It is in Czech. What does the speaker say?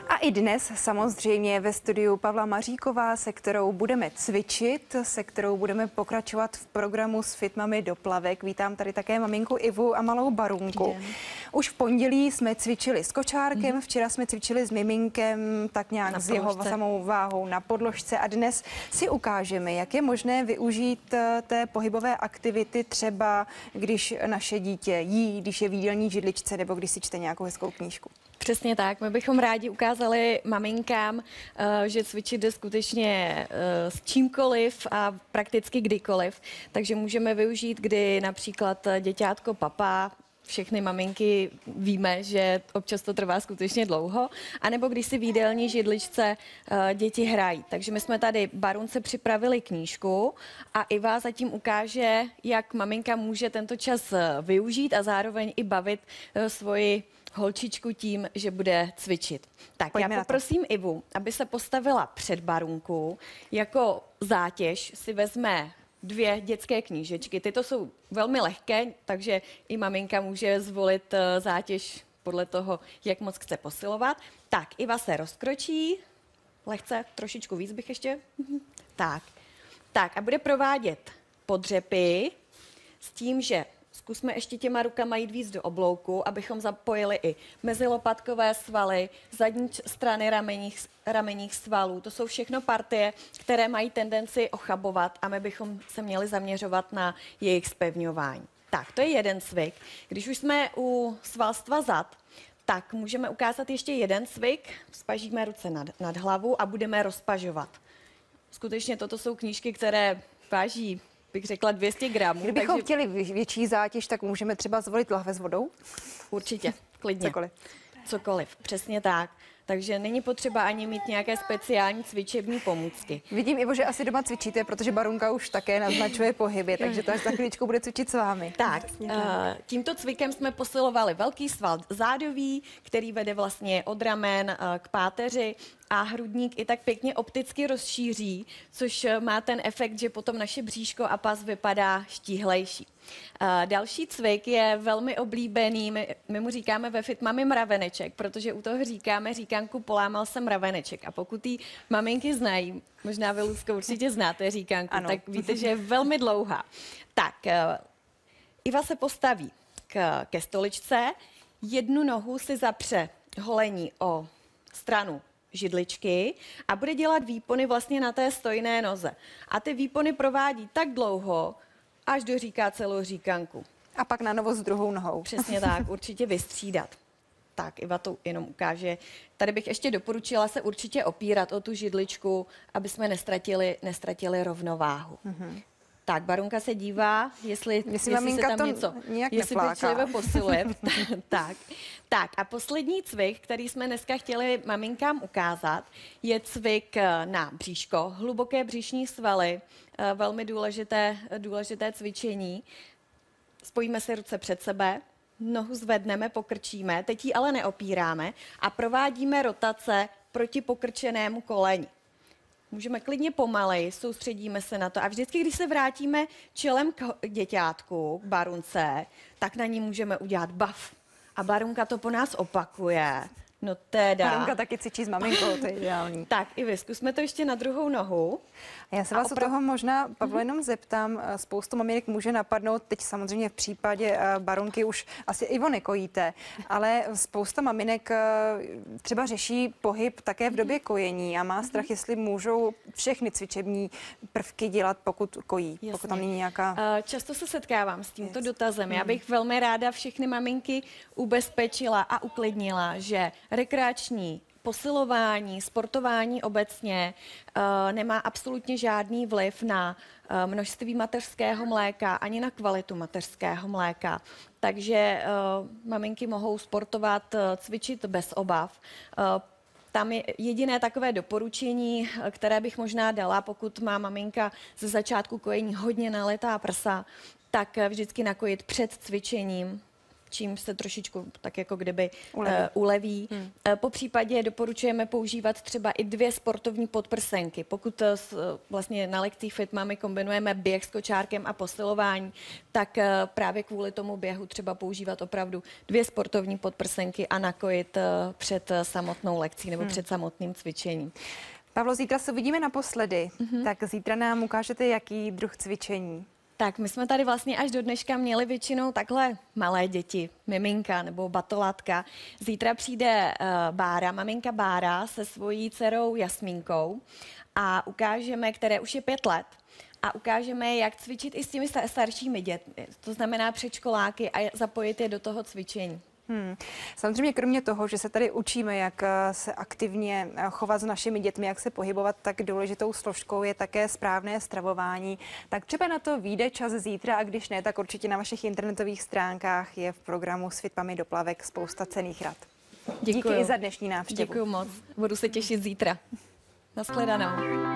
A i dnes samozřejmě ve studiu Pavla Maříková, se kterou budeme cvičit, se kterou budeme pokračovat v programu s Fitmami do plavek. Vítám tady také maminku Ivu a malou Barunku. Už v pondělí jsme cvičili s kočárkem, včera jsme cvičili s miminkem, tak nějak s jeho samou váhou na podložce a dnes si ukážeme, jak je možné využít té pohybové aktivity třeba, když naše dítě jí, když je v jídelní židličce nebo když si čte nějakou hezkou knížku. Přesně tak. My bychom rádi ukázali maminkám, že cvičit jde skutečně s čímkoliv a prakticky kdykoliv. Takže můžeme využít, kdy například děťátko papá, všechny maminky víme, že občas to trvá skutečně dlouho, anebo když si v jídelní židličce děti hrají. Takže my jsme tady Barunce připravili knížku a Iva zatím ukáže, jak maminka může tento čas využít a zároveň i bavit svoji holčičku tím, že bude cvičit. Tak Pojďme já poprosím Ivu, aby se postavila před Barunku. Jako zátěž si vezme 2 dětské knížečky. Tyto jsou velmi lehké, takže i maminka může zvolit zátěž podle toho, jak moc chce posilovat. Tak, Iva se rozkročí. Lehce, trošičku víc bych ještě. Tak a bude provádět podřepy s tím, že zkusme ještě těma rukama jít víc do oblouku, abychom zapojili i mezilopatkové svaly, zadní strany ramenních svalů. To jsou všechno partie, které mají tendenci ochabovat a my bychom se měli zaměřovat na jejich zpevňování. Tak, to je jeden cvik. Když už jsme u svalstva zad, tak můžeme ukázat ještě jeden cvik. Spažíme ruce nad hlavu a budeme rozpažovat. Skutečně toto jsou knížky, které váží, bych řekla, 200 gramů. Kdybychom chtěli větší zátěž, tak můžeme třeba zvolit lahve s vodou? Určitě, klidně. Cokoliv, přesně tak. Takže není potřeba ani mít nějaké speciální cvičební pomůcky. Vidím, Ivo, že asi doma cvičíte, protože Barunka už také naznačuje pohyby, takže to až za chvíličku bude cvičit s vámi. Tak, tímto cvikem jsme posilovali velký sval zádový, který vede vlastně od ramen k páteři a hrudník i tak pěkně opticky rozšíří, což má ten efekt, že potom naše bříško a pas vypadá štíhlejší. Další cvik je velmi oblíbený, my mu říkáme ve Fitmami mraveneček, protože u toho říkáme říkanku polámal jsem mraveneček. A pokud jí maminky znají, možná vy, Lucko, určitě znáte říkanku, ano, tak víte, že je velmi dlouhá. Tak, Iva se postaví ke stoličce, jednu nohu si zapře holení o stranu židličky a bude dělat výpony vlastně na té stojné noze. A ty výpony provádí tak dlouho, až doříká celou říkanku. A pak na novo s druhou nohou. Přesně tak, určitě vystřídat. Tak, Iva to jenom ukáže. Tady bych ještě doporučila se určitě opírat o tu židličku, aby jsme nestratili rovnováhu. Tak, Barunka se dívá, jestli se tam něco, jestli pečlivě posiluje. tak, a poslední cvik, který jsme dneska chtěli maminkám ukázat, je cvik na bříško, hluboké břišní svaly, velmi důležité cvičení. Spojíme si ruce před sebe, nohu zvedneme, pokrčíme, teď ji ale neopíráme a provádíme rotace proti pokrčenému koleni. Můžeme klidně pomaleji, soustředíme se na to a vždycky, když se vrátíme čelem k děťátku, k Barunce, tak na ní můžeme udělat baf. A Barunka to po nás opakuje. No teda. Barunka taky cvičí s maminkou, to je ideální. Tak, i zkusme to ještě na druhou nohu. Já se vás u toho možná, Pavlo, jenom zeptám. Spoustu maminek může napadnout, teď samozřejmě v případě Barunky už asi Ivo nekojíte, ale spousta maminek třeba řeší pohyb také v době kojení a má strach, jestli můžou všechny cvičební prvky dělat, pokud kojí, pokud tam není nějaká... Často se setkávám s tímto dotazem. Já bych velmi ráda všechny maminky ubezpečila a uklidnila, že rekreační posilování, sportování obecně nemá absolutně žádný vliv na množství mateřského mléka ani na kvalitu mateřského mléka. Takže maminky mohou sportovat, cvičit bez obav. Tam je jediné takové doporučení, které bych možná dala, pokud má maminka ze začátku kojení hodně nalitá prsa, tak vždycky nakojit před cvičením, čím se trošičku tak jako kdyby uleví. Po případě doporučujeme používat třeba i 2 sportovní podprsenky. Pokud vlastně na lekcích FitMami kombinujeme běh s kočárkem a posilování, tak právě kvůli tomu běhu třeba používat opravdu 2 sportovní podprsenky a nakojit před samotnou lekcí nebo před samotným cvičením. Pavlo, zítra se uvidíme naposledy, tak zítra nám ukážete, jaký druh cvičení. Tak my jsme tady vlastně až do dneška měli většinou takhle malé děti, miminka nebo batolátka. Zítra přijde maminka Bára se svojí dcerou Jasmínkou a ukážeme, které už je 5 let, a ukážeme, jak cvičit i s těmi staršími dětmi. To znamená předškoláky a zapojit je do toho cvičení. Samozřejmě kromě toho, že se tady učíme, jak se aktivně chovat s našimi dětmi, jak se pohybovat, tak důležitou složkou je také správné stravování. Tak třeba na to vyjde čas zítra, a když ne, tak určitě na vašich internetových stránkách je v programu s FitMami do plavek spousta cenných rad. Díky i za dnešní návštěvu. Děkuji moc. Budu se těšit zítra. Nashledanou.